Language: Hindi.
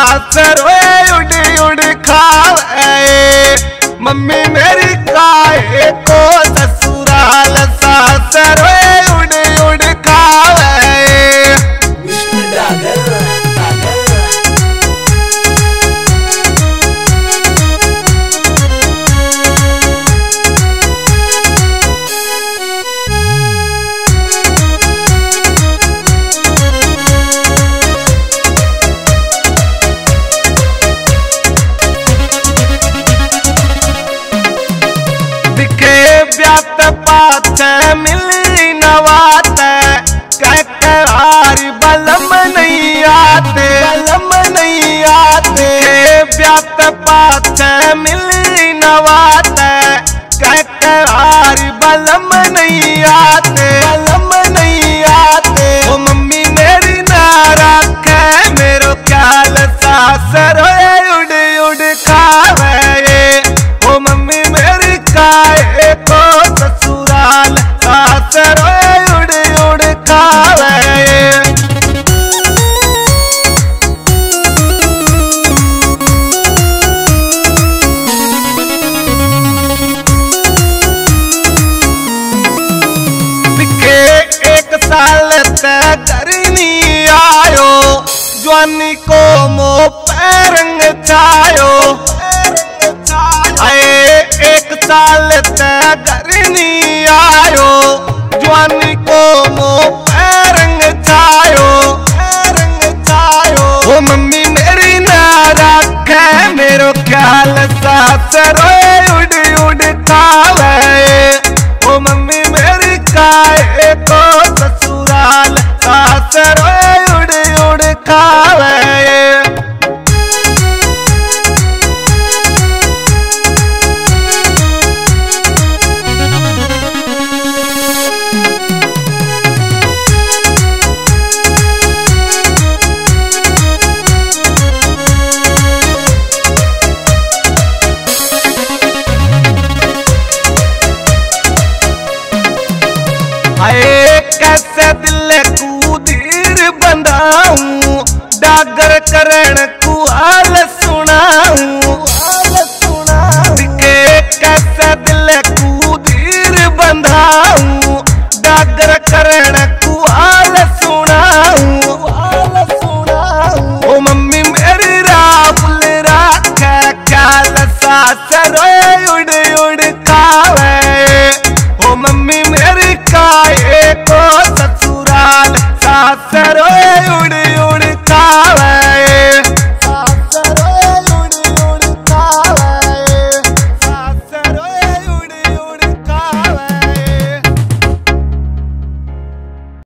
सासर उड़ उड़ खावे। मम्मी मेरी काहे को ससुराल सासर उड़ उड़ खावे। ब्यात पाछे मिली नवात कहरारी बलम नहीं आते, बलम नहीं आते। ब्यात पाछे मिली नवात कहरारी बलम नहीं आते, बलम नहीं आते। ओ मम्मी मेरी ना रखे मेरो ख्याल सासर उड़ उड़ खावे। ओ मम्मी मेरी काहे को ससुराल सासर उड़ उड़ खावे। एक साल तक घर नहीं आयो, जवानी को मो पैरंग छायो। एक साल तक घर नहीं आयो, जवानी को मो पैरंग छायो, पैरंग छायो। ओ मम्मी मेरी ना रखे मेरो ख्याल सासर उड़ उड़ खावे। ओ मम्मी मेरी काहे को ससुराल सासर उड़ उड़ खावे। कैसे दिल को धीर बंधाऊं, डागर करण को हाल सुनाऊं। कैसे दिल को धीर बंधाऊं, डागर करण को हाल सुनाऊं। ओ मम्मी मेरी राहुल राखे ख्याल सासर उड़ उड़ खावे। ओ मम्मी मेरी काहे को ससुराल सासर उड़